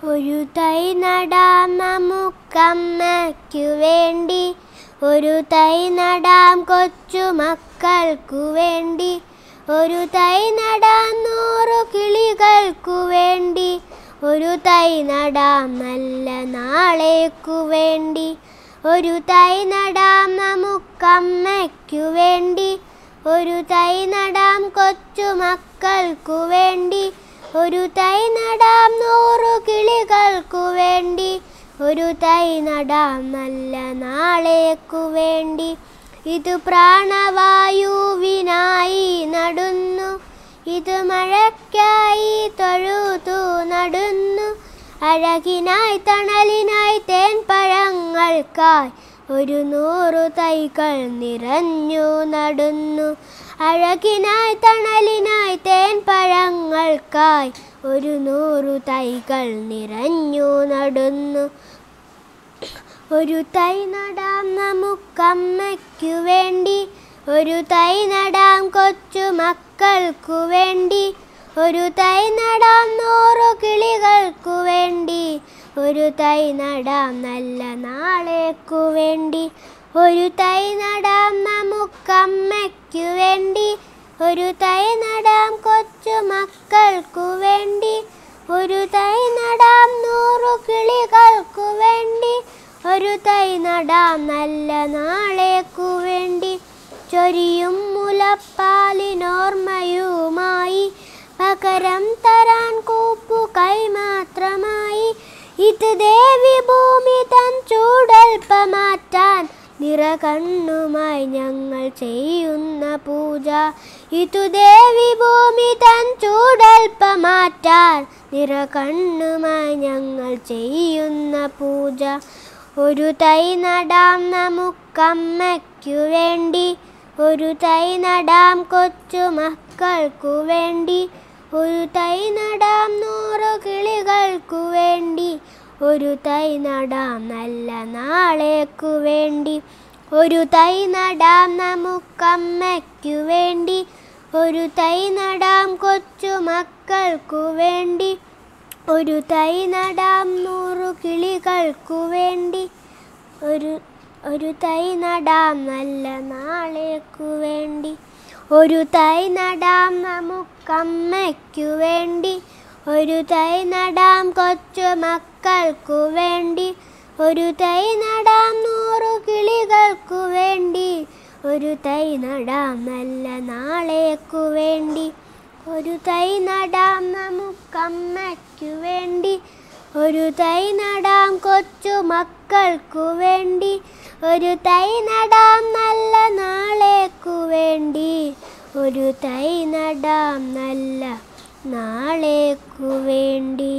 ഒരു തൈ നടാം നമുക്കമ്മയ്ക്കു വേണ്ടി, ഒരു തൈ നടാം കൊച്ചുമക്കൾക്കു വേണ്ടി, ഒരു തൈ നടാം 100 കിളികൾക്കു വേണ്ടി, ഒരു തൈ നടാം നല്ല നാളേക്കു വേണ്ടി. ഒരു തൈ നടാം നമുക്കമ്മയ്ക്കു വേണ്ടി, ഒരു തൈ നടാം കൊച്ചുമക്കൾക്കു വേണ്ടി, ഒരു തൈ നടാം 100 കിളികൾക്കു വേണ്ടി, ഒരു തൈ നടാം നല്ല നാളേക്കു വേണ്ടി. ഇത് പ്രാണവായുവിനായി നടുന്നു, ഇത് മഴയ്ക്കായി തൊഴുതു നടുന്നു, അഴകിനായി തണലിനായി തേൻപഴങ്ങൾക്കായി 100 തൈകൾ നിറഞ്ഞു നടുന്നു. അഴകിനായി തണലിനായി തേൻപഴങ്ങൾക്കായി 100 തൈകൾ നിറഞ്ഞു നടുന്നു. ഒരു തൈ നടാം നമുക്കമ്മയ്ക്കു വേണ്ടി, ഒരു തൈ നടാം കൊച്ചുമക്കൾക്കു വേണ്ടി, ഒരു തൈ നടാം 100 കിളികൾക്കു വേണ്ടി, ഒരു തൈ നടാം നല്ല നാളേക്കു വേണ്ടി. ഒരു തൈ നടാം നമുക്കമ്മയ്ക്കു വേണ്ടി, ഒരു തൈ നടാം കൊച്ചുമക്കൾക്കു വേണ്ടി, ഒരു തൈ നടാം 100 കിളികൾക്കു വേണ്ടി, ഒരു തൈ നടാം നല്ല നാളേക്കു വേണ്ടി. ചൊരിയും മുലപ്പാലിനോർമ്മയുമായി പകരം തരാൻ കൂപ്പുകൈ മാത്രമായി, ഇത് ദേവി ഭൂമി തൻ ചൂടൽപ്പമാറ്റാൻ നിറകണ്ണുമായി ഞങ്ങൾ ചെയ്യുന്ന പൂജ. ഇതു ദേവി ഭൂമി തൻ ചൂടൽപ്പമാറ്റാൻ നിറകണ്ണുമായി ഞങ്ങൾ ചെയ്യുന്ന പൂജ. ഒരു തൈ നടാം നമുക്കമ്മയ്ക്കു വേണ്ടി, ഒരു തൈ നടാം കൊച്ചുമക്കൾക്കു വേണ്ടി, ഒരു തൈ നടാം 100 കിളികൾക്കു വേണ്ടി, ഒരു തൈ നടാം നല്ല നാളേക്കു വേണ്ടി. ഒരു തൈ നടാം നമുക്കമ്മയ്ക്കു വേണ്ടി, ഒരു തൈ നടാം കൊച്ചുമക്കൾക്കു വേണ്ടി, ഒരു തൈ നടാം 100 കിളികൾക്കു വേണ്ടി, ഒരു തൈ നടാം നല്ല നാളേക്കു വേണ്ടി. ഒരു തൈ നടാം നമുക്കമ്മയ്ക്കു വേണ്ടി, ഒരു തൈ നടാം കൊച്ചുമക്കൾക്കു വേണ്ടി, ഒരു തൈ നടാം 100 കിളികൾക്കു വേണ്ടി, ഒരു തൈ നടാം നല്ല നാളേക്കു വേണ്ടി. ഒരു തൈ നടാം നമുക്കമ്മയ്ക്കു വേണ്ടി, ഒരു തൈ നടാം കൊച്ചുമക്കൾക്കു വേണ്ടി, ഒരു തൈ നടാം നല്ല നാളേക്കു വേണ്ടി, ഒരു തൈ നടാം നല്ല നാളേക്കു വേണ്ടി.